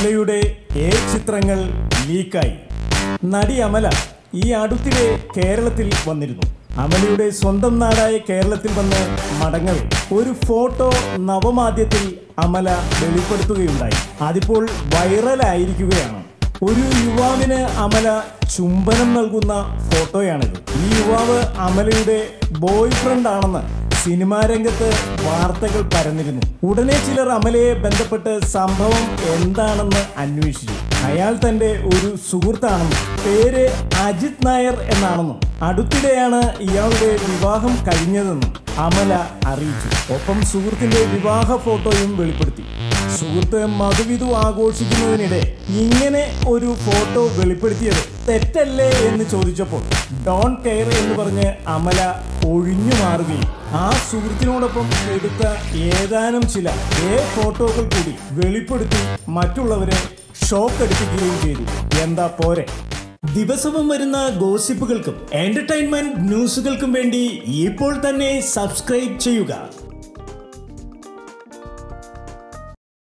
അമലയുടെ ചിത്രങ്ങൾ ലീക്കായി. നടി അമല ഈ അടുത്തിടെ കേരളത്തിൽ വന്നിരുന്നു. അമലയുടെ സ്വന്തം നാടായ കേരളത്തിൽ വന്ന് മടങ്ങവേ ഒരു ഫോട്ടോ നവമാധ്യമത്തിൽ അമല വെളിപ്പെടുത്തുകയുണ്ടായി. അതിപ്പോൾ വൈറലായിരിക്കുകയാണ്. ഒരു യുവാവിന് അമല ചുംബനം നൽകുന്ന ഫോട്ടോയാണിത്. ഈ യുവാവ് അമലയുടെ ബോയ് ഫ്രണ്ട് ആണെന്ന് സിനിമാ രംഗത്ത് വാർത്തകൾ പരന്നിരുന്നു. ഉടനെ ചിലർ അമലയെ ബന്ധപ്പെട്ട് സംഭവം എന്താണെന്ന് അന്വേഷിച്ചു. അയാൾ തന്റെ ഒരു സുഹൃത്താണെന്നും പേര് അജിത് നായർ എന്നാണെന്നും അടുത്തിടെയാണ് ഇയാളുടെ വിവാഹം കഴിഞ്ഞതെന്നും അമല അറിയിച്ചു. ഒപ്പം സുഹൃത്തിന്റെ വിവാഹ ഫോട്ടോയും വെളിപ്പെടുത്തി. സുഹൃത്ത് മധുവിധു ആഘോഷിക്കുന്നതിനിടെ ഇങ്ങനെ ഒരു ഫോട്ടോ വെളിപ്പെടുത്തിയത് തെറ്റല്ലേ എന്ന് ചോദിച്ചപ്പോൾ ഡോണ്ട് കെയർ എന്ന് പറഞ്ഞ് അമല ഒഴിഞ്ഞു മാറുകയും ആ സുഹൃത്തിനോടൊപ്പം എടുത്ത ഏതാനും ചില ഫോട്ടോകൾ കൂടി വെളിപ്പെടുത്തി മറ്റുള്ളവരെ ഷോക്ക് അടിപ്പിക്കുകയും ചെയ്തു. എന്താ പോരെ? ദിവസവും വരുന്ന ഗോസിപ്പുകൾക്കും എന്റർടൈൻമെന്റ് ന്യൂസുകൾക്കും വേണ്ടി ഇപ്പോൾ തന്നെ സബ്സ്ക്രൈബ് ചെയ്യുക.